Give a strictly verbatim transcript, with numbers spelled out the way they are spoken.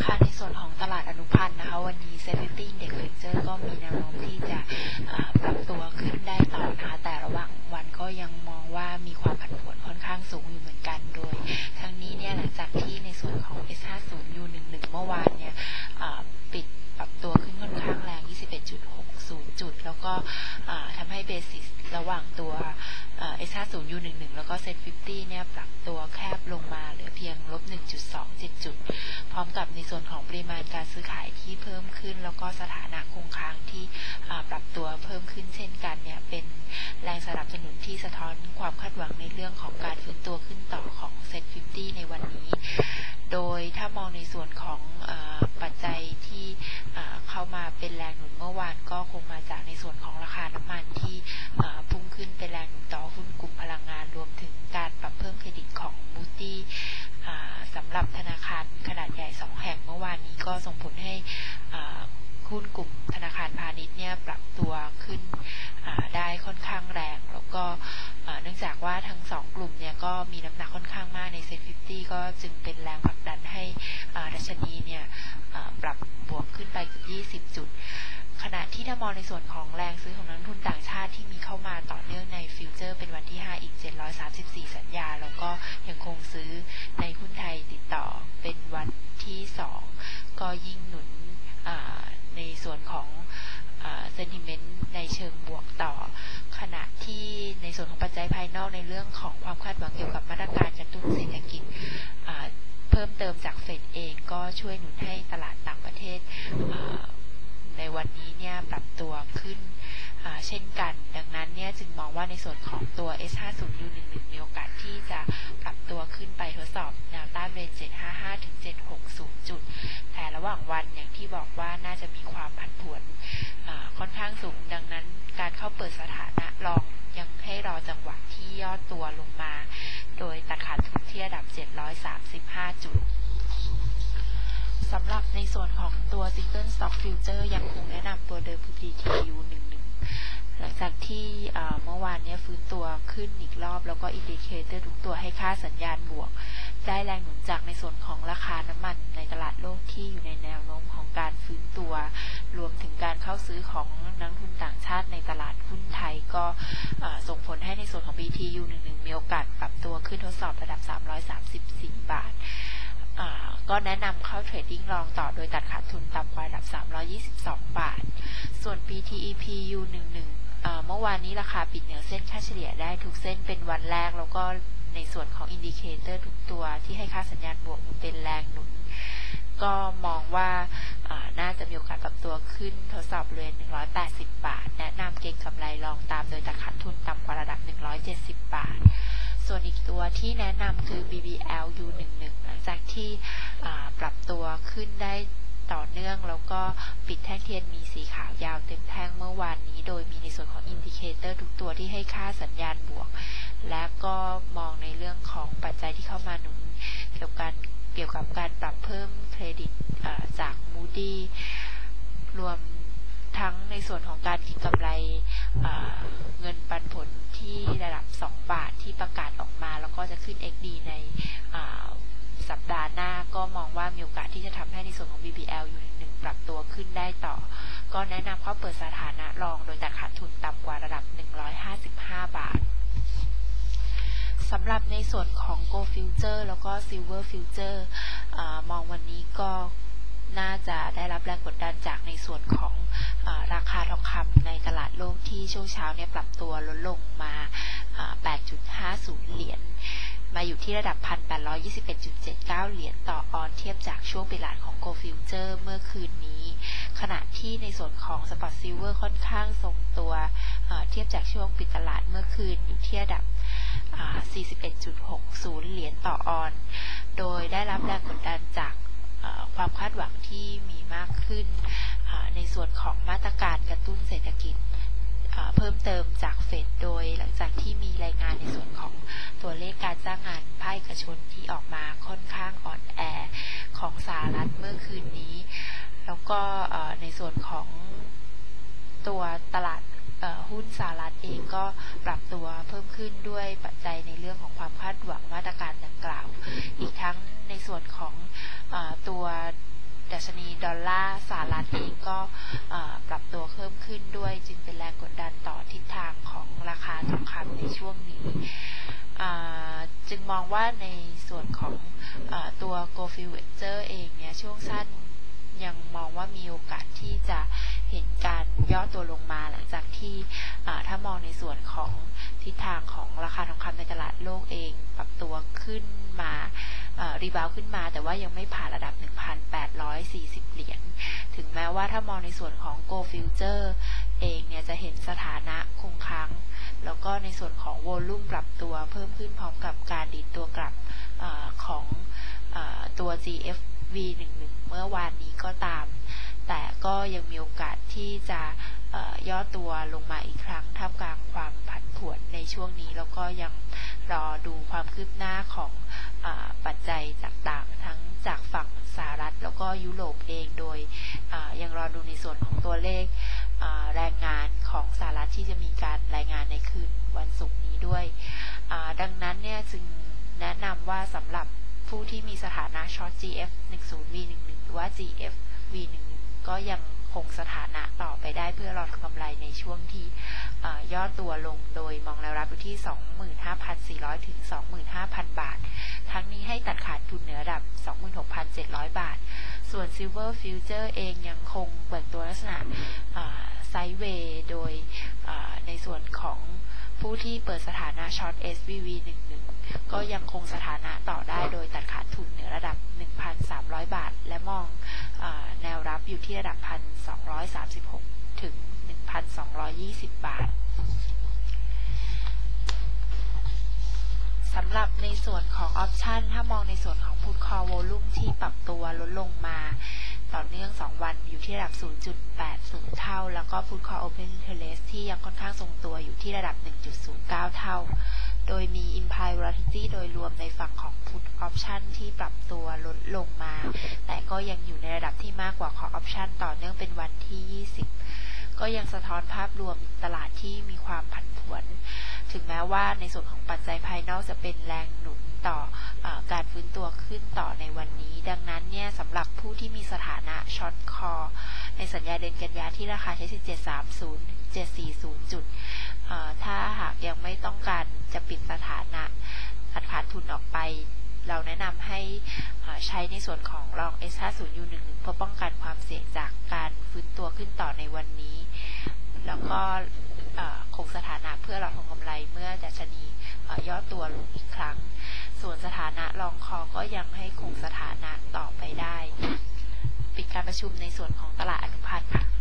ค่ะในส่วนของตลาดอนุพันธ์นะคะวันนี้ เซ็ต ห้าสิบ Index Future ก็มีแนวโน้มที่จะปรับตัวขึ้นได้ต่อนะคะแต่ระหว่างวันก็ยังมองว่ามีความผันผวนค่อนข้างสูงอยู่เหมือนกันโดยทั้งนี้เนี่ยหลังจากที่ในส่วนของ เอส ห้าสิบ ยู หนึ่งสิบ เมื่อวานเนี่ยปิดปรับตัวขึ้นค่อนข้างแรง ยี่สิบเอ็ดจุดหกศูนย์ จุดแล้วก็ทำให้เบสิสระหว่างตัว เอส ห้าสิบ ยู หนึ่งสิบ แล้วก็ เซ็ต ห้าสิบ เนี่ยปรับตัวแคบลงมาเหลือเพียง ลบ หนึ่งจุดสองเจ็ด จุดพร้อมกับในส่วนของปริมาณการซื้อขายที่เพิ่มขึ้นแล้วก็สถานะคงค้างที่ปรับตัวเพิ่มขึ้นเช่นกันเนี่ยเป็นแรงสนับสนุนที่สะท้อนความคาดหวังในเรื่องของการฟื้นตัวขึ้นต่อของ เซ็ต ห้าสิบ ในวันนี้โดยถ้ามองในส่วนของปัจจัยที่เข้ามาเป็นแรงหนุนเมื่อวานก็คงมาจากในส่วนของราคาน้ำมันที่พุ่งขึ้นเป็นแรงหนุนต่อหุ้นกลุ่มพลังงานรวมถึงการปรับเพิ่มเครดิตของมูดดี้สำหรับธนาคารขนาดใหญ่สองแห่งเมื่อวานนี้ก็ส่งผลให้หุ้นกลุ่มธนาคารพาณิชย์เนี่ยปรับตัวขึ้นได้ค่อนข้างแรงแล้วก็เนื่องจากว่าทั้งสองกลุ่มเนี่ยก็มีน้ำหนักค่อนข้างมากใน เซ็ต ห้าสิบ ก็จึงเป็นแรงผลักดันให้ดัชนีเนี่ยปรับบวกขึ้นไปเกือบยี่สิบจุดขณะที่ถ้ามองในส่วนของแรงซื้อของนักลงทุนต่างชาติที่มีเข้ามาต่อเนื่องในฟิวเจอร์เป็นวันที่ห้าอีกเจ็ดร้อยสามสิบสี่สัญญาแล้วก็ยังคงซื้อในหุ้นไทยติดต่อเป็นวันที่สองก็ยิ่งหนุนในส่วนของเซนติเมนต์ในเชิงบวกต่อขณะที่ในส่วนของปัจจัยภายนอกในเรื่องของความคาดหวังเกี่ยวกับมาตรการกระตุ้นเศรษฐกิจเพิ่มเติมจากเฟดเองก็ช่วยหนุนให้ตลาดต่างประเทศในวันนี้เนี่ยปรับตัวขึ้นเช่นกันดังนั้นเนี่ยจึงมองว่าในส่วนของตัว เอส ห้าสิบ ยู หนึ่งสิบ มีโอกาสที่จะปรับตัวขึ้นไปทดสอบแนวต้านเรนจ์เจ็ดร้อยห้าสิบห้าถึงเจ็ดร้อยหกสิบจุดแต่ระหว่างวันอย่างที่บอกว่าน่าจะมีความผันผวนค่อนข้างสูงดังนั้นการเข้าเปิดสถานะลองยังให้รอจังหวะที่ย่อตัวลงมาโดยตัดขาดทุนที่ระดับเจ็ดร้อยสามสิบห้าจุดสำหรับในส่วนของตัว Single Stock Future ยังคงแนะนำตัวเดิม พี ที ยู หนึ่งสิบ หลังจากที่เมื่อวานนี้ฟื้นตัวขึ้นอีกรอบแล้วก็อินดิเคเตอร์ทุกตัวให้ค่าสัญญาณบวกได้แรงหนุนจากในส่วนของราคาน้ำมันในตลาดโลกที่อยู่ในแนวโน้มของการฟื้นตัวรวมถึงการเข้าซื้อของนักทุนต่างชาติในตลาดหุ้นไทยก็ส่งผลให้ในส่วนของ พี ที ยู หนึ่งสิบ มีโอกาสปรับตัวขึ้นทดสอบระดับสามร้อยสามสิบสี่บาทก็แนะนำเข้าเทรดดิ้งลองต่อโดยตัดขาดทุนต่ำกว่าระดับสามร้อยยี่สิบสองบาทส่วน พี ที อี พี ยู หนึ่งสิบ เมื่อวานนี้ราคาปิดเหนือเส้นค่าเฉลี่ยได้ทุกเส้นเป็นวันแรกแล้วก็ในส่วนของอินดิเคเตอร์ทุกตัวที่ให้ค่าสัญญาณบวกเป็นแรงหนุนก็มองว่าน่าจะมีโอกาสปรับตัวขึ้นทดสอบบริเวณหนึ่งร้อยแปดสิบบาทแนะนำเก็งกำไรลองตามโดยตัดขาดทุนต่ำกว่าระดับหนึ่งร้อยเจ็ดสิบบาทส่วนอีกตัวที่แนะนำคือ บี บี แอล ยู หนึ่งสิบ หลังจากที่ปรับตัวขึ้นได้ต่อเนื่องแล้วก็ปิดแท่งเทียนมีสีขาวยาวเต็มแท่งเมื่อวานนี้โดยมีในส่วนของอินดิเคเตอร์ทุกตัวที่ให้ค่าสัญญาณบวกและก็มองในเรื่องของปัจจัยที่เข้ามาหนุนเกี่ยวกับเกี่ยวกับการปรับเพิ่มเครดิตจาก Moody รวมทั้งในส่วนของการกินกำไรเงินปันผลที่ระดับสองบาทที่ประกาศออกมาแล้วก็จะขึ้น เอ็กซ์ ดี ในสัปดาห์หน้าก็มองว่ามีโอกาสที่จะทำให้ในส่วนของ บี บี แอล ยู หนึ่งสิบ ปรับตัวขึ้นได้ต่อก็แนะนำเข้าเปิดสถานะรองโดยตัดขาดทุนต่ำกว่าระดับหนึ่งร้อยห้าสิบห้าบาทสำหรับในส่วนของ Gold Future แล้วก็ Silver Future อมองวันนี้ก็น่าจะได้รับแรงกดดันจากในส่วนของอราคาทองคำในตลาดโลกที่ช่วงเช้าเนี่ยปรับตัวลดลงมา แปดจุดห้าศูนย์ เหรียญมาอยู่ที่ระดับ หนึ่งพันแปดร้อยยี่สิบเอ็ดจุดเจ็ดเก้า เหรียญต่อออนเทียบจากช่วงปิดตลาดของ Gold Future เมื่อคืนนี้ขณะที่ในส่วนของ Spot Silver ค่อนข้างทรงตัวเทียบจากช่วงปิดตลาดเมื่อคืนอยู่ที่ระดับ สี่สิบเอ็ดจุดหกศูนย์ เหรียญต่อออนโดยได้รับแรงกดดันจากความคาดหวังที่มีมากขึ้นในส่วนของมาตรการกระตุ้นเศรษฐกิจเพิ่มเติมจากเฟดโดยหลังจากที่มีรายงานในส่วนของตัวเลขการจ้างงานภาคเอกชนที่ออกมาค่อนข้างอ่อนแอของสหรัฐเมื่อคืนนี้แล้วก็ในส่วนของตัวตลาดหุ้นสหรัฐเองก็ปรับตัวเพิ่มขึ้นด้วยปัจจัยในเรื่องของความคาดหวังมาตรการดังกล่าวอีกทั้งในส่วนของตัวดัชนีดอลลาร์สหรัฐเองก็ปรับตัวเพิ่มขึ้นด้วยจึงเป็นแรงกดดันต่อทิศทางของราคาทองคำในช่วงนี้จึงมองว่าในส่วนของตัว Gold Future เองเนี่ยช่วงสั้นยังมองว่ามีโอกาสที่จะเห็นการย่อตัวลงมาหลังจากที่ถ้ามองในส่วนของทิศทางของราคาทองคำในตลาดโลกเองปรับตัวขึ้นมารีบาวขึ้นมาแต่ว่ายังไม่ผ่านระดับ หนึ่งพันแปดร้อยสี่สิบ เหรียญถึงแม้ว่าถ้ามองในส่วนของ Gold Future เองเนี่ยจะเห็นสถานะคงค้างแล้วก็ในส่วนของโวลุ่มปรับตัวเพิ่มขึ้นพร้อมกับการดีดตัวกลับอของอตัว จี เอฟ วี สิบเอ็ด เมื่อวานนี้ก็ตามแต่ก็ยังมีโอกาสที่จะย่อตัวลงมาอีกครั้งท่ามกลางความผันผวนในช่วงนี้แล้วก็ยังรอดูความคืบหน้าของอปัจจัยต่างๆทั้งจากฝั่งสหรัฐแล้วก็ยุโรปเองโดยยังรอดูในส่วนของตัวเลขแรงงานของสหรัฐที่จะมีการรายงานในคืนวันศุกร์นี้ด้วยดังนั้นเนี่ยจึงแนะนำว่าสำหรับผู้ที่มีสถานะช็อต จี เอฟ สิบ วี สิบเอ็ด หรือว่า จี เอฟ วี สิบเอ็ด ก็ยังคงสถานะต่อไปได้เพื่อรอกำไรในช่วงที่ย่อตัวลงโดยมองแนวรับอยู่ที่ สองหมื่นห้าพันสี่ร้อย ถึง สองหมื่นห้าพัน บาททั้งนี้ให้ตัดขาดทุนเหนือระดับ สองหมื่นหกพันเจ็ดร้อย บาทส่วน Silver Future เองยังคงเปิดตัวลักษณะไซด์เวย์โดยในส่วนของผู้ที่เปิดสถานะช็อต เอส วี วี สิบเอ็ด ก็ยังคงสถานะต่อได้โดยตัดขาดทุนเหนือระดับ หนึ่งพันสามร้อย บาทและมองแนวรับอยู่ที่ระดับ หนึ่งพันสองร้อยสามสิบหก ถึง หนึ่งพันสองร้อยยี่สิบ บาทสำหรับในส่วนของออปชันถ้ามองในส่วนของ Put Call Volume ที่ปรับตัวลดลงมาต่อเนื่องสองวันอยู่ที่ระดับ ศูนย์จุดแปดศูนย์ เท่าแล้วก็ Put Call Open Interest ที่ยังค่อนข้างทรงตัวอยู่ที่ระดับ หนึ่งจุดศูนย์เก้า เท่าโดยมี Implied Volatility โดยรวมในฝั่งของ Put Option ที่ปรับตัวลดลงมาแต่ก็ยังอยู่ในระดับที่มากกว่า Call Option ต่อเนื่องเป็นวันที่ยี่สิบก็ยังสะท้อนภาพรวมตลาดที่มีความผันผวนถึงแม้ว่าในส่วนของปัจจัยภายนอกจะเป็นแรงหนุนต่อเอ่อการฟื้นตัวขึ้นต่อในวันนี้ดังนั้นเนี่ยสำหรับผู้ที่มีสถานะช็อตคอในสัญญาเดือนกันยาที่ราคาใช้สิบเจ็ดสามศูนย์ เจ็ดสี่ศูนย์จุดถ้าหากยังไม่ต้องการจะปิดสถานะตัดขาดทุนออกไปเราแนะนำให้ใช้ในส่วนของลอง เอส ห้าสิบ ยู สิบเอ็ด เพื่อป้องกันความเสี่ยงจากการฟื้นตัวขึ้นต่อในวันนี้แล้วก็คงสถานะเพื่อรอทำกำไรเมื่อดัชนีย่อตัวลงอีกครั้งส่วนสถานะลองคอก็ยังให้คงสถานะต่อไปได้ปิดการประชุมในส่วนของตลาดอนุพันธ์ค่ะ